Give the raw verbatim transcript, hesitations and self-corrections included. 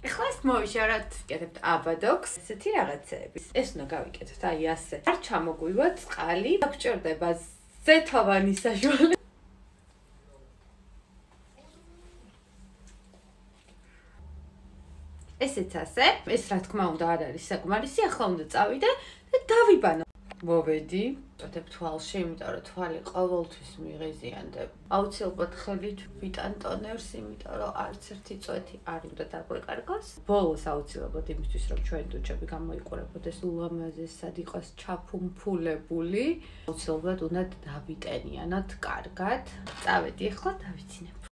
ეხლა ეს მოვიშაროთ, ვიკეთებთ აბადოქს, ესეთი რაღაცეები. ეს უნდა გავიკეთოთ, აი ასე. არ ჩამოგვივა წყალი, გაგჭირდება ზეთოვანი საშუალება. ესეც ასე. ეს რა თქმა უნდა არ არის საკმარისი, ახლა უნდა წავიდე და დავიბანო. მოვედი, წოდებ თვალში, იმიტომ რომ თვალი ყოველთვის მიღიზიანდება. აუცილებლად ხელით ვიტან ტონერს, იმიტომ რომ არც ერთი წვეთი არ უნდა დაგვეკარგოს. ბოლოს აუცილებლად იმისთვის, რომ ჩვენი ტუჩები გამოიყურებოდეს ულამაზესად, იყოს ჩაფუმფულებული, აუცილებლად უნდა დავიტენიანოთ კარგად. წავედი ახლა დავიცინებ.